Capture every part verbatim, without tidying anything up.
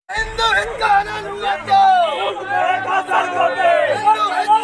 हिंदू हिंद का आनंद हुआ तो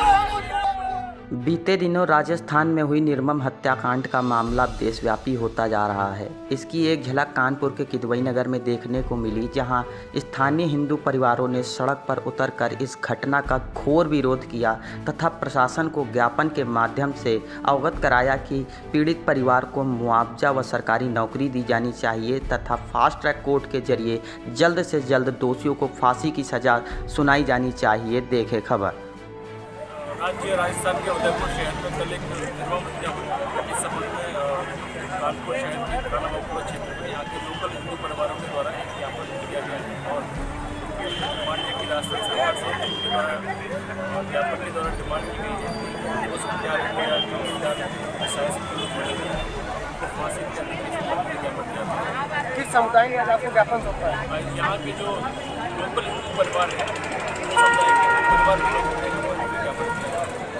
बीते दिनों राजस्थान में हुई निर्मम हत्याकांड का मामला देशव्यापी होता जा रहा है। इसकी एक झलक कानपुर के किदवई नगर में देखने को मिली, जहां स्थानीय हिंदू परिवारों ने सड़क पर उतरकर इस घटना का घोर विरोध किया तथा प्रशासन को ज्ञापन के माध्यम से अवगत कराया कि पीड़ित परिवार को मुआवजा व सरकारी नौकरी दी जानी चाहिए तथा फास्ट ट्रैक कोर्ट के जरिए जल्द से जल्द दोषियों को फांसी की सजा सुनाई जानी चाहिए। देखें खबर। आज राजस्थान के उदयपुर शहर में कल एक निर्मम हत्या हुई। इस संबंध में कानपुर शहर के रानाबागपुरा क्षेत्र में यहाँ के लोकल हिंदू परिवारों के द्वारा एक ज्ञापन दिया गया है और माननीय की राजस्थान सरकार से उनके द्वारा ज्ञापन के द्वारा डिमांड की गई है कि उस विद्यालय या जो विद्यालय साइंस के लोग पढ़े हुए हैं उनको फांसी करने के संबंध में ज्ञापन दिया गया है। किस समुदाय में आज आपको ज्ञापन सौंपा है? यहाँ के जो लोकल हिंदू परिवार है समुदाय के परिवार के लोग ज्ञापन दिया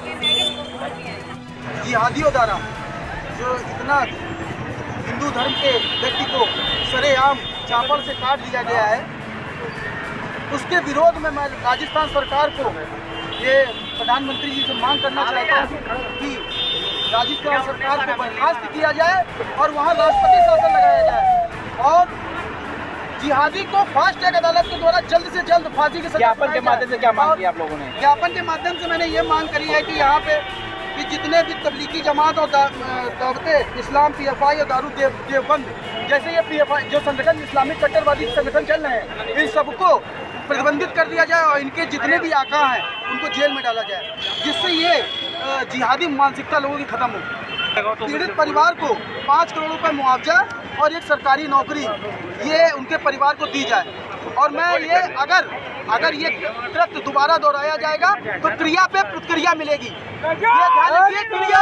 जिहादियों द्वारा जो इतना हिंदू धर्म के व्यक्ति को सरेआम चापड़ से काट दिया गया है, उसके विरोध में मैं राजस्थान सरकार को ये प्रधानमंत्री जी से मांग करना चाहता हूँ कि राजस्थान सरकार को बर्खास्त किया जाए और वहाँ राष्ट्रपति शासन लगाया जाए और जिहादी को फास्ट ट्रैक अदालत के द्वारा जल्द से जल्द फांसी की सजा। ज्ञापन के माध्यम से क्या मांग की आप लोगों ने? ज्ञापन के माध्यम से मैंने ये मांग करी है कि यहाँ पे कि जितने भी तबलीगी जमात और दावते इस्लाम पी एफ आई और दारू देव देवबंद जैसे ये पी एफ आई जो संगठन इस्लामिक कट्टरवादी संगठन चल रहे हैं, इन सबको प्रतिबंधित कर दिया जाए और इनके जितने भी आका हैं उनको जेल में डाला जाए, जिससे ये जिहादी मानसिकता लोगों की खत्म हो। पीड़ित परिवार को पाँच करोड़ रुपए मुआवजा और एक सरकारी नौकरी ये उनके परिवार को दी जाए और मैं ये अगर अगर ये कृत्य दोबारा दोहराया जाएगा तो क्रिया पे प्रतिक्रिया मिलेगी। ये ध्यान रखिए, क्रिया